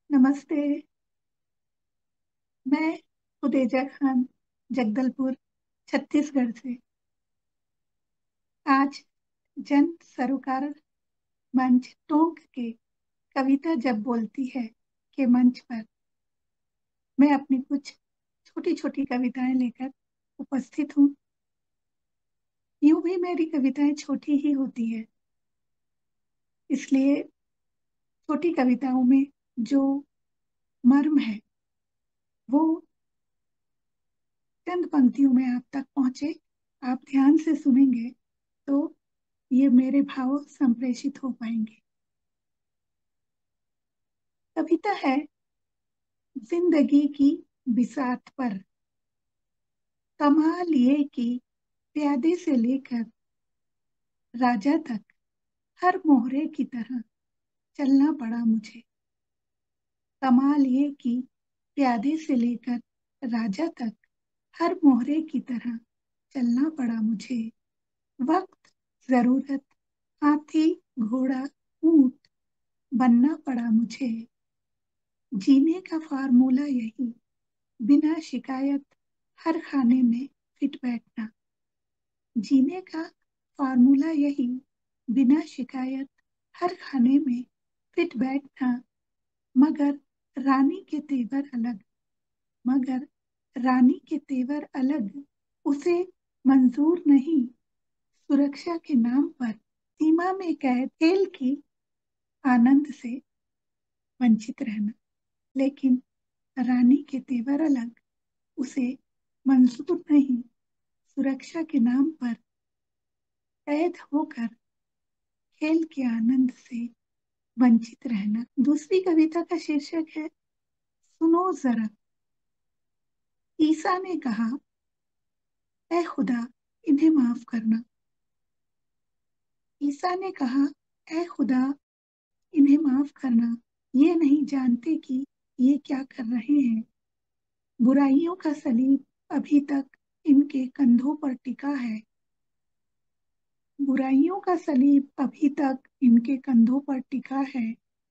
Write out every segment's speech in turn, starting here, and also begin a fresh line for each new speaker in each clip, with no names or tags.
नमस्ते। मैं खुदेजा खान, जगदलपुर, छत्तीसगढ़ से। आज जन सरोकार मंच टोंक के कविता जब बोलती है के मंच पर मैं अपनी कुछ छोटी छोटी कविताएं लेकर उपस्थित हूँ। यूं भी मेरी कविताएं छोटी ही होती है, इसलिए छोटी कविताओं में जो मर्म है वो चंद पंक्तियों में आप तक पहुंचे। आप ध्यान से सुनेंगे तो ये मेरे भाव संप्रेषित हो पाएंगे। कविता है जिंदगी की बिसात पर। कमाल ये कि प्यादे से लेकर राजा तक हर मोहरे की तरह चलना पड़ा मुझे। कमाल ये कि प्यादे से लेकर राजा तक हर मोहरे की तरह चलना पड़ा मुझे। वक्त, जरूरत, हाथी, घोड़ा, ऊंट बनना पड़ा मुझे। जीने का फार्मूला यही, बिना शिकायत हर खाने में फिट बैठना। जीने का फार्मूला यही, बिना शिकायत हर खाने में फिट बैठना। मगर रानी के तेवर अलग, मगर रानी के तेवर अलग उसे मंजूर नहीं। सुरक्षा के नाम पर सीमा में कैद, खेल की आनंद से वंचित रहना। लेकिन रानी के तेवर अलग उसे मंजूर नहीं। सुरक्षा के नाम पर कैद होकर खेल के आनंद से वंचित रहना। दूसरी कविता का शीर्षक है सुनो जरा। ईसा ने कहा, ऐ खुदा इन्हें माफ करना। ईसा ने कहा, ऐ खुदा इन्हें माफ करना, ये नहीं जानते कि ये क्या कर रहे हैं। बुराइयों का सलीब अभी तक इनके कंधों पर टिका है। बुराइयों का सलीब अभी तक इनके कंधों पर टिका है।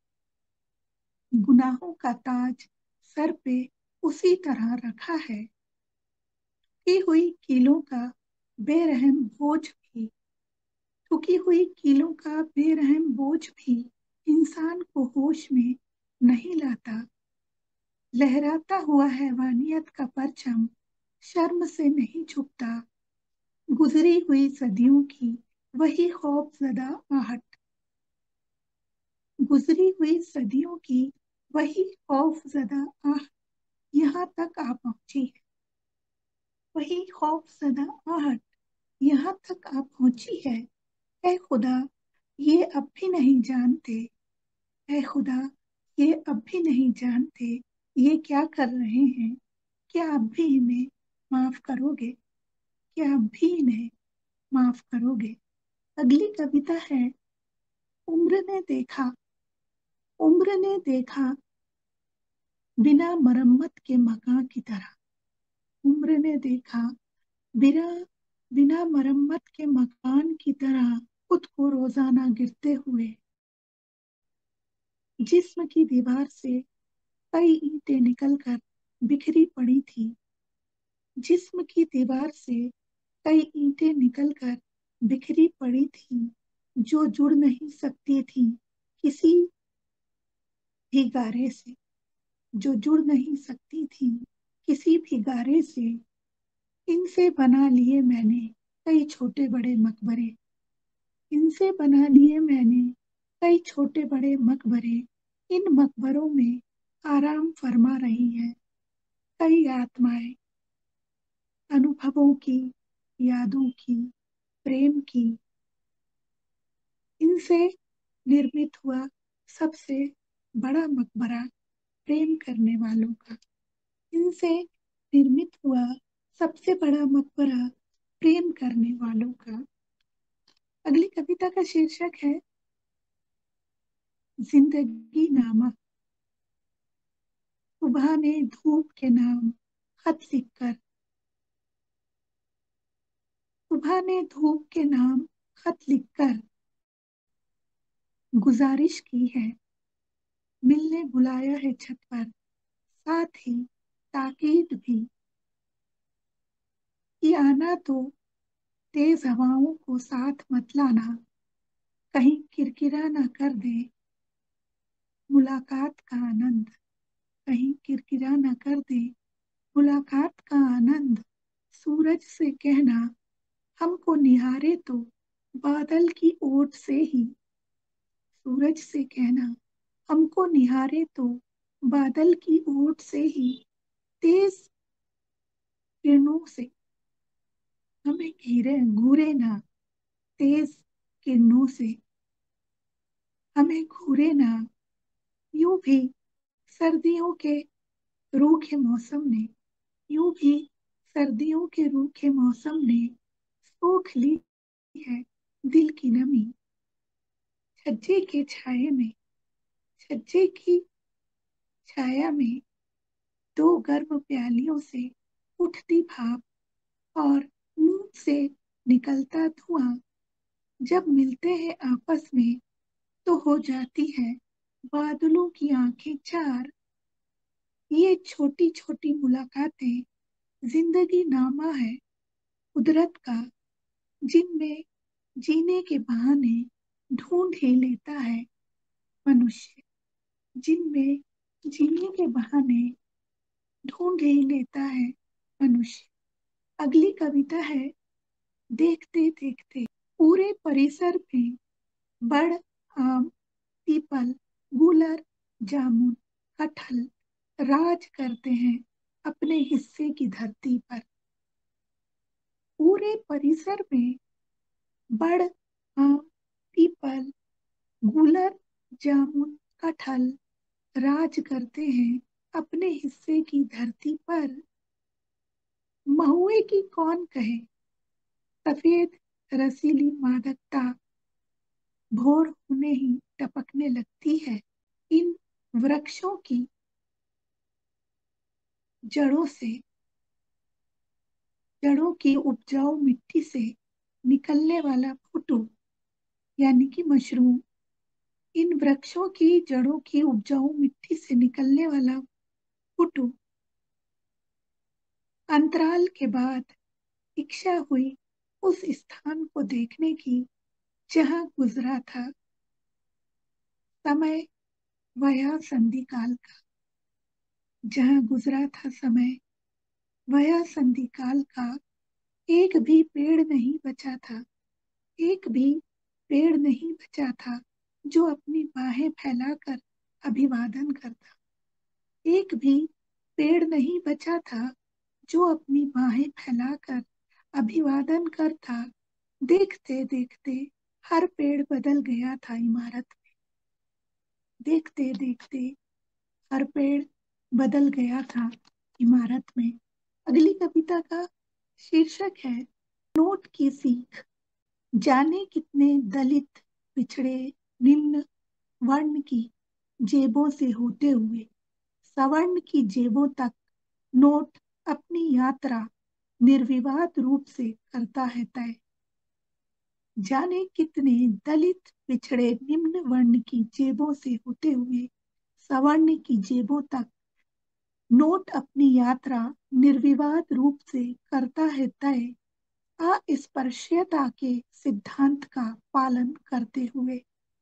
गुनाहों का ताज सर पे उसी तरह रखा है। ठुकी हुई कीलों का बेरहम बोझ भी, ठुकी हुई कीलों का बेरहम बोझ भी इंसान को होश में नहीं लाता। लहराता हुआ हैवानियत का परचम शर्म से नहीं झुकता। गुजरी हुई सदियों की वही खौफजदा आहट, गुजरी हुई सदियों की वही खौफजदा आहट यहाँ तक आ पहुंची है। वही खौफजदा आहट यहाँ तक आ पहुंची है। ऐ खुदा ये अब भी नहीं जानते, ऐ खुदा ये अब भी नहीं जानते ये क्या कर रहे हैं। क्या अब भी इन्हें माफ करोगे? क्या अब भी इन्हें माफ करोगे? अगली कविता है उम्र ने देखा। उम्र ने देखा बिना मरम्मत के मकान की तरह। उम्र ने देखा बिना बिना मरम्मत के मकान की तरह खुद को रोजाना गिरते हुए। जिस्म की दीवार से कई ईंटें निकलकर बिखरी पड़ी थी। जिस्म की दीवार से कई ईंटें निकलकर बिखरी पड़ी थी, जो जुड़ नहीं सकती थी किसी भी गारे से, जो जुड़ नहीं सकती थी किसी भी गारे से। इनसे बना लिए मैंने कई छोटे बड़े मकबरे। इनसे बना लिए मैंने कई छोटे बड़े मकबरे। इन मकबरों में आराम फरमा रही है कई आत्माएं, अनुभवों की, यादों की, प्रेम की। इनसे निर्मित हुआ सबसे बड़ा मकबरा प्रेम करने वालों का। इनसे निर्मित हुआ सबसे बड़ा मकबरा प्रेम करने वालों का। अगली कविता का शीर्षक है जिंदगी नामा। सुबह ने धूप के नाम खत लिखकर, सुबह ने धूप के नाम खत लिखकर गुजारिश की है। मिलने बुलाया है छत पर, साथ ही ताकीद भी कि आना तो तेज हवाओं को साथ मत लाना, कहीं किरकिरा ना कर दे मुलाकात का आनंद, कहीं किरकिरा ना कर दे मुलाकात का आनंद। सूरज से कहना हमको निहारे तो बादल की ओट से ही, सूरज से कहना हमको निहारे तो बादल की ओट से ही, तेज किरणों से हमें घिरे घूरे ना, तेज किरणों से हमें घूरे ना। यूं भी सर्दियों के रूखे मौसम ने, यूं भी सर्दियों के रूखे मौसम ने सोख ली है दिल की नमी। छज्जे के छाये में, छज्जे की छाया में दो गर्म प्यालियों से उठती भाप और मुंह से निकलता धुआं जब मिलते हैं आपस में तो हो जाती है बादलों की आंखें चार। ये छोटी छोटी मुलाकातें जिंदगी नामा है कुदरत का, जिनमें जीने के बहाने ढूंढ ही लेता है मनुष्य, जिनमें जीने के बहाने ढूंढ ही लेता है मनुष्य। अगली कविता है, देखते देखते पूरे परिसर में बड़, आम, पीपल, गूलर, जामुन, कटहल राज करते हैं अपने हिस्से की धरती पर। पूरे परिसर में बड़, आम, पीपल, गूलर, जामुन, कटहल राज करते हैं अपने हिस्से की धरती पर। महुए की कौन कहे सफेद रसीली मादकता भोर होने ही टपकने लगती है इन वृक्षों की जड़ों से, जड़ों की उपजाऊ मिट्टी से निकलने वाला फुटू यानी कि मशरूम, इन वृक्षों की जड़ों की उपजाऊ मिट्टी से निकलने वाला फुटू अंतराल के बाद इच्छा हुई उस स्थान को देखने की जहां गुजरा था समय वया संधि काल का, जहां गुजरा था समय वया संधि काल का। एक भी पेड़ नहीं बचा था, एक भी पेड़ नहीं बचा था जो अपनी बाहें फैलाकर अभिवादन करता, एक भी पेड़ नहीं बचा था जो अपनी बाहें फैलाकर अभिवादन करता। देखते देखते हर पेड़ बदल गया था इमारत में, देखते देखते हर पेड़ बदल गया था इमारत में। अगली कविता का शीर्षक है, नोट की सीख। जाने कितने दलित, पिछड़े, निम्न वर्ण की जेबों से होते हुए सवर्ण की जेबों तक नोट अपनी यात्रा निर्विवाद रूप से करता है तय। जाने कितने दलित, पिछड़े, निम्न वर्ण की जेबों से होते हुए सवर्ण की जेबों तक नोट अपनी यात्रा निर्विवाद रूप से करता है तय, अस्पृश्यता के सिद्धांत का पालन करते हुए।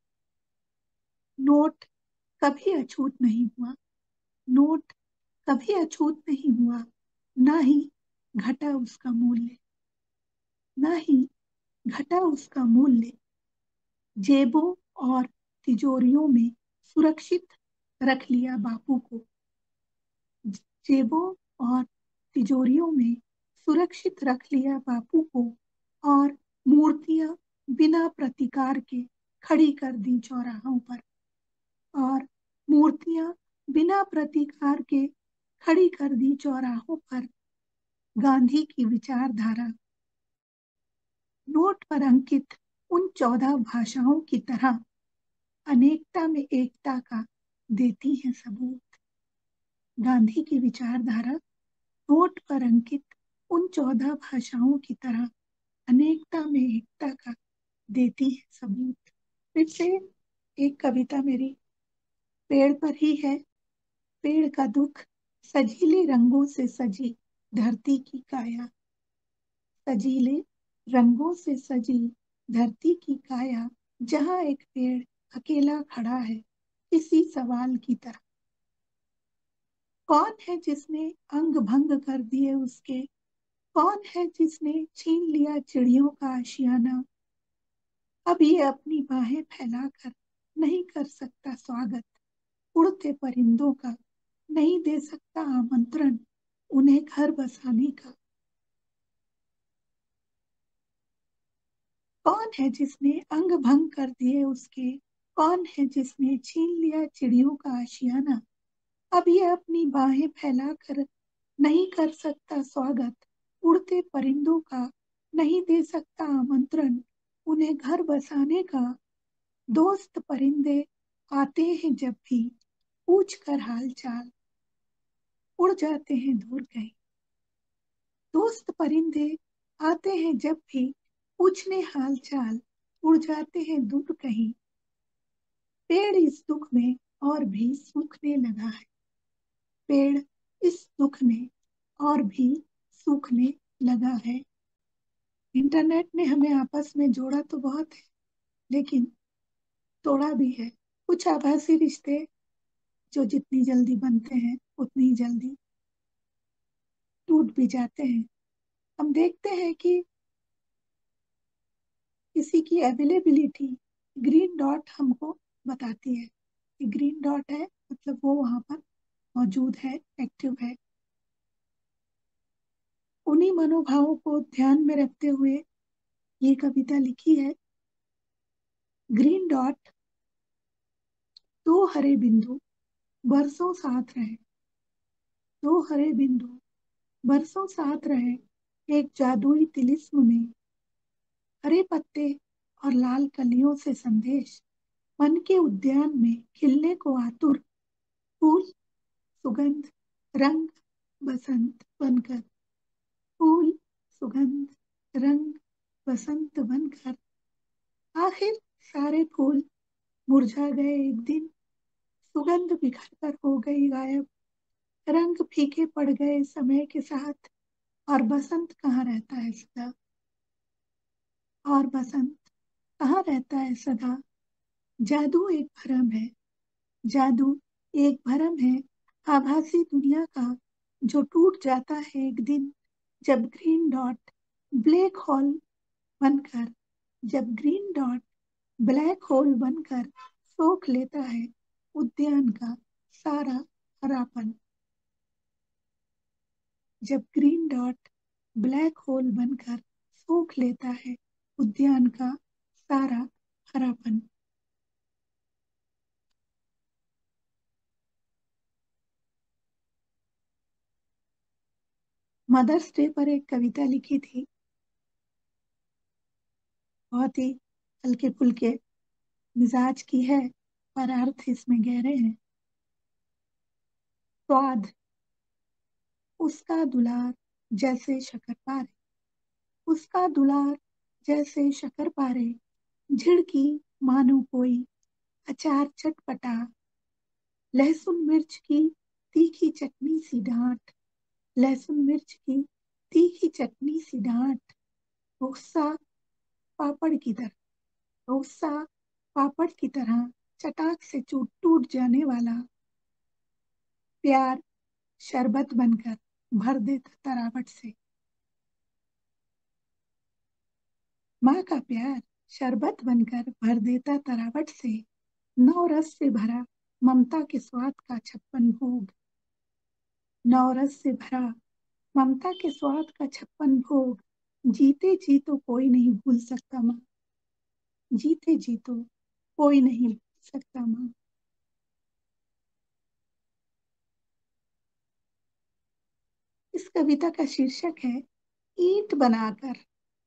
नोट कभी अछूत नहीं हुआ, नोट कभी अछूत नहीं हुआ, ना ही घटा उसका मूल्य, ना ही घटा उसका मूल्य। जेबों और तिजोरियों में सुरक्षित रख लिया बापू को, जेबों और तिजोरियों में सुरक्षित रख लिया बापू को, और मूर्तियां बिना प्रतिकार के खड़ी कर दी चौराहों पर, और मूर्तियां बिना प्रतिकार के खड़ी कर दी चौराहों पर। गांधी की विचारधारा नोट पर अंकित उन 14 भाषाओं की तरह अनेकता में एकता का देती है सबूत। गांधी की विचारधारा नोट पर अंकित उन 14 भाषाओं की तरह अनेकता में एकता का देती है सबूत। फिर से एक कविता मेरी पेड़ पर ही है पेड़ का दुख, सजीले रंगों से सजी धरती की काया। सजीले रंगों से सजी धरती की काया, जहाँ एक पेड़ अकेला खड़ा है इसी सवाल की तरह। कौन है जिसने अंग भंग कर दिए उसके, कौन है जिसने छीन लिया चिड़ियों का आशियाना। अब ये अपनी बाहें फैलाकर नहीं कर सकता स्वागत उड़ते परिंदों का, नहीं दे सकता आमंत्रण उन्हें घर बसाने का। कौन है जिसने अंग भंग कर दिए उसके, कौन है जिसने छीन लिया चिड़ियों का आशियाना। अब ये अपनी बाहें फैलाकर नहीं कर सकता स्वागत उड़ते परिंदों का, नहीं दे सकता आमंत्रण उन्हें घर बसाने का। दोस्त परिंदे आते हैं जब भी पूछ कर हाल चाल, उड़ जाते हैं दूर कहीं। दोस्त परिंदे आते हैं जब भी पूछने हाल चाल, उड़ जाते हैं दूर कहीं। पेड़ इस दुख में और भी सूखने लगा है, पेड़ इस दुख में और भी सूखने लगा है। इंटरनेट ने हमें आपस में जोड़ा तो बहुत है, लेकिन तोड़ा भी है। कुछ आभासी रिश्ते जो जितनी जल्दी बनते हैं उतनी जल्दी टूट भी जाते हैं। हम देखते हैं कि किसी की अवेलेबिलिटी ग्रीन डॉट हमको बताती है कि ग्रीन डॉट है, मतलब वो वहां पर मौजूद है, एक्टिव है। उन्हीं मनोभावों को ध्यान में रखते हुए ये कविता लिखी है। ग्रीन डॉट, दो हरे बिंदु बरसों साथ रहे, दो हरे बिंदु बरसों साथ रहे एक जादुई तिलिस्म में। हरे पत्ते और लाल कलियों से संदेश, मन के उद्यान में खिलने को आतुर फूल, सुगंध, रंग, बसंत बनकर। फूल, सुगंध, रंग, बसंत बनकर। आखिर सारे फूल मुरझा गए एक दिन, सुगंध बिखर कर हो गई गायब, रंग फीके पड़ गए समय के साथ। और बसंत कहाँ रहता है सदा, और बसंत कहाँ रहता है सदा। जादू एक भ्रम है, जादू एक भ्रम है, आभासी दुनिया का जो टूट जाता है एक दिन, जब ग्रीन डॉट ब्लैक होल बनकर, जब ग्रीन डॉट ब्लैक होल बनकर सोख लेता है उद्यान का सारा हरापन। जब ग्रीन डॉट ब्लैक होल बनकर सोख लेता है उद्यान का सारा हरापन। मदर्स डे पर एक कविता लिखी थी, बहुत ही हल्के फुल्के मिजाज की है, पर अर्थ इसमें गहरे हैं। स्वाद, उसका दुलार जैसे शक्करपारे, उसका दुलार जैसे शक्करपारे, झिड़की मानो कोई अचार चटपटा, लहसुन मिर्च की तीखी चटनी सी डांट, लहसुन मिर्च की तीखी चटनी सी डांट। गुस्सा पापड़ की तरह, गुस्सा पापड़ की तरह चटाक से टूट टूट जाने वाला। प्यार शरबत बनकर भर देता तरावट से, माँ का प्यार शरबत बनकर भर देता तरावट से। नौ रस से भरा ममता के स्वाद का छप्पन भोग, नौ रस से भरा ममता के स्वाद का छप्पन भोग। जीते जी तो कोई नहीं भूल सकता माँ, जीते जी तो कोई नहीं भूल सकता माँ। इस कविता का शीर्षक है ईंट बनाकर।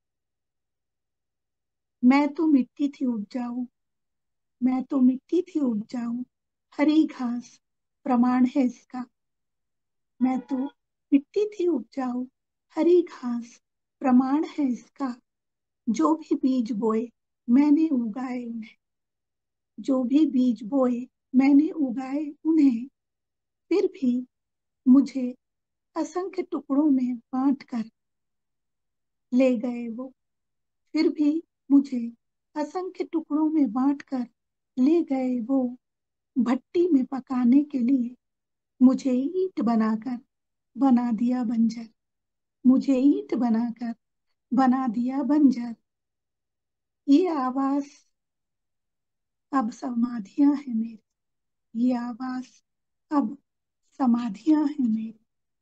मैं तो मिट्टी थी उपजाऊ, मैं तो मिट्टी थी उपजाऊ, हरी घास प्रमाण है इसका। मैं तो मिट्टी थी उपजाऊ, हरी घास प्रमाण है इसका। जो भी बीज बोए मैंने उगाए उन्हें, जो भी बीज बोए मैंने उगाए उन्हें, फिर भी मुझे असंख्य टुकड़ों में बांट कर ले गए वो। फिर भी मुझे असंख्य टुकड़ों में बांट कर ले गए वो। भट्टी में पकाने के लिए मुझे ईंट बनाकर बना दिया बंजर। मुझे ईंट बनाकर बना दिया बंजर। ये आवाज अब समाधियां है मेरी। ये आवाज अब समाधियां है मेरी।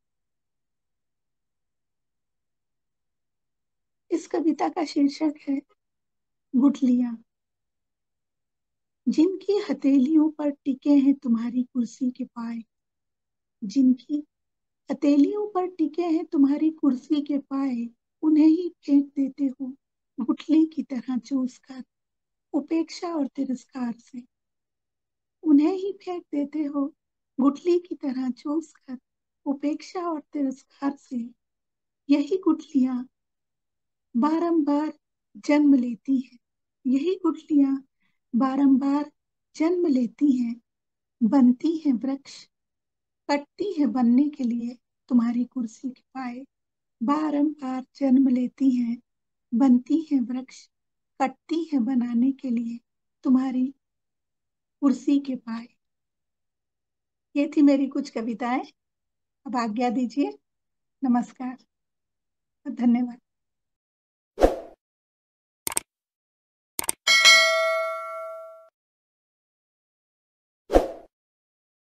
इस कविता का शीर्षक है गुठलियां। जिनकी हथेलियों पर टिके हैं तुम्हारी कुर्सी के पाए। जिनकी हथेलियों पर टिके हैं तुम्हारी कुर्सी के पाए, उन्हें ही फेंक देते हो गुठली की तरह चूस कर, उपेक्षा और तिरस्कार से। उन्हें ही फेंक देते हो गुठली की तरह चूस कर, उपेक्षा और तिरस्कार से। यही गुठलियां बारंबार जन्म लेती हैं। यही गुठलियां बारंबार जन्म लेती हैं, बनती हैं वृक्ष, कटती हैं बनने के लिए तुम्हारी कुर्सी के पाए। बारंबार जन्म लेती हैं, बनती हैं वृक्ष, कटती हैं बनाने के लिए तुम्हारी कुर्सी के पाए। ये थी मेरी कुछ कविताएं। अब आज्ञा दीजिए। नमस्कार। धन्यवाद।